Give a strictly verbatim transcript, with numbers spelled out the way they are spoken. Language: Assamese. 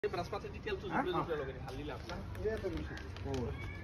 बृहस्पति डिटेल तो जुड़े जुड़े लोग हैं हाली लाभ